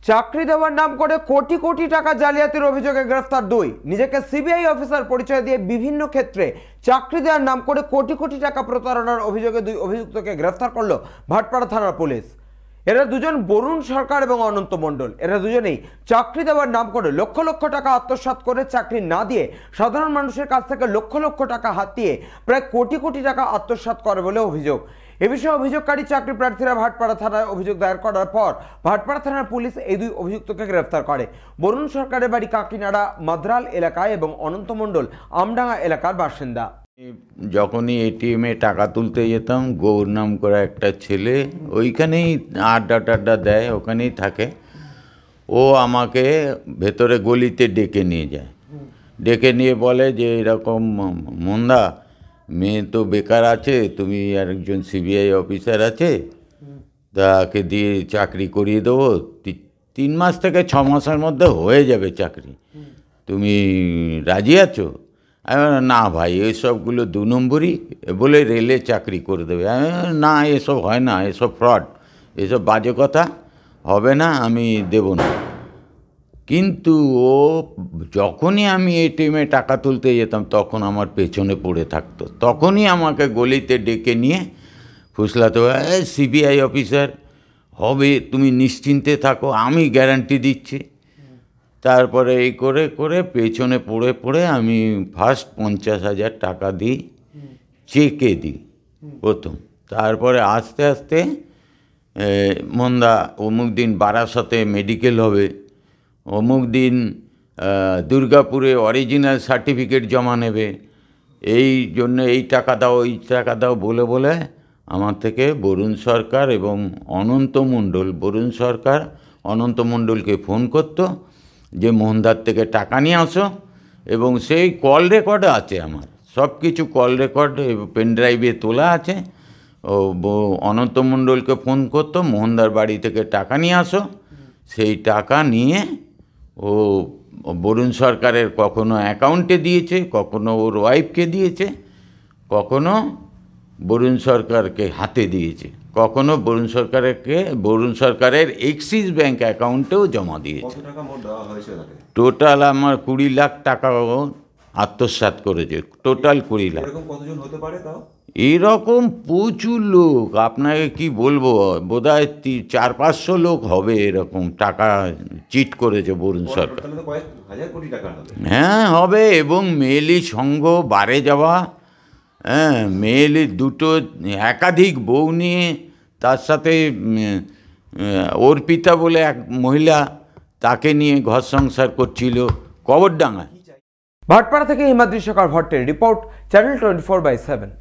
চাকরি দেওয়ার নাম করে কোটি কোটি টাকা জালিয়াতির অভিযোগে গ্রেফতার দুই। নিজেকে সিবিআই অফিসার পরিচয় দিয়ে বিভিন্ন ক্ষেত্রে চাকরি দেওয়ার নাম করে কোটি কোটি টাকা প্রতারণার অভিযোগে দুই অভিযুক্তকে গ্রেফতার করলো ভাটপাড়া থানার পুলিশ। এরা দুজন বরুণ সরকার এবং অনন্ত মণ্ডল। এরা দুজনেই চাকরি দেওয়ার নাম করে লক্ষ লক্ষ টাকা আত্মসাৎ করে চাকরি না দিয়ে সাধারণ মানুষের কাছ থেকে লক্ষ লক্ষ টাকা হাতিয়ে প্রায় কোটি কোটি টাকা আত্মসাৎ করে বলে অভিযোগ। এ বিষয়ে অভিযোগকারী চাকরি প্রার্থীরা ভাটপাড়া থানায় অভিযোগ দায়ের করার পর ভাটপাড়া থানার পুলিশ এই দুই অভিযুক্তকে গ্রেফতার করে। বরুণ সরকারের বাড়ি কাকিনাড়া মাদ্রাল এলাকায় এবং অনন্ত মণ্ডল আমডাঙ্গা এলাকার বাসিন্দা। যখনই এটিএমে টাকা তুলতে যেতাম, গৌর নাম করে একটা ছেলে ওইখানেই আড্ডা দেয়, ওখানেই থাকে। ও আমাকে ভেতরে গলিতে ডেকে নিয়ে যায়, ডেকে নিয়ে বলে যে এরকম মন্দা মেয়ে তো বেকার আছে, তুমি আরেকজন সিবিআই অফিসার আছে, তাকে দিয়ে চাকরি করিয়ে দেবো, 3 মাস থেকে 6 মাসের মধ্যে হয়ে যাবে চাকরি, তুমি রাজি আছো? না ভাই, এসবগুলো 2 নম্বরই, বলে রেলে চাকরি করে দেবে। না, এসব হয় না, এসব ফ্রড, এসব বাজে কথা, হবে না, আমি দেব না। কিন্তু ও যখনই আমি এটিএমে টাকা তুলতে যেতাম তখন আমার পেছনে পড়ে থাকতো, তখনই আমাকে গলিতে ডেকে নিয়ে ফুসলাতে, সিবিআই অফিসার হবে, তুমি নিশ্চিন্তে থাকো, আমি গ্যারান্টি দিচ্ছি। তারপরে এই করে করে পেছনে পড়ে পড়ে আমি ফার্স্ট 50,000 টাকা দিই, চেকে দিই প্রথম। তারপরে আস্তে আস্তে মন্দা অমুক দিন বারাসাতে মেডিকেল হবে, অমুক দিন দুর্গাপুরে অরিজিনাল সার্টিফিকেট জমা নেবে, এই জন্য এই টাকা দাও, ওই টাকা দাও বলে বলে আমার থেকে বরুণ সরকার এবং অনন্ত মণ্ডল, বরুণ সরকার অনন্ত মণ্ডলকে ফোন করতো যে মোহনদার থেকে টাকা নিয়ে আসো, এবং সেই কল রেকর্ড আছে, আমার সব কিছু কল রেকর্ড পেনড্রাইভে তোলা আছে। ও অনন্ত মণ্ডলকে ফোন করতো, মোহনদার বাড়ি থেকে টাকা নিয়ে আসো, সেই টাকা নিয়ে ও বরুণ সরকারের কখনো অ্যাকাউন্টে দিয়েছে, কখনো ওর ওয়াইফকে দিয়েছে, কখনো বরুণ সরকারকে হাতে দিয়েছে, কখনো বরুণ সরকারের এক্সিস ব্যাংক অ্যাকাউন্টেও জমা দিয়েছে। টোটাল আমার 20 লাখ টাকা আত্মসাৎ করেছে, টোটাল 20 লাখ। এরকম প্রচুর লোক, আপনাকে কি বলবো, বোধহয় 400-500 লোক হবে এরকম টাকা চিট করেছে বরুণ সরকার। হ্যাঁ হবে, এবং মেয়েলি সঙ্গ, বারে যাওয়া, হ্যাঁ মেয়েলি একাধিক বউ নিয়ে, তার সাথে অর্পিতা বলে এক মহিলা, তাকে নিয়ে ঘর সংসার করছিল কবরডাঙ্গায়। ভাটপাড়া থেকে হিমাদ্রি শেখর ভট্টের রিপোর্ট, চ্যানেল 24/7।